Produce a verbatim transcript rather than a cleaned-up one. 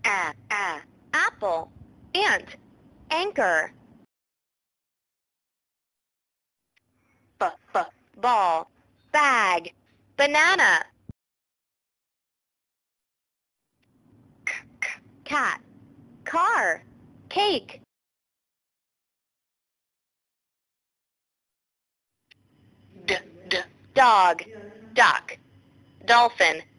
A, a, apple, ant, anchor. B, b, ball, bag, banana. C, c, cat, car, cake. D, d, dog, duck, dolphin,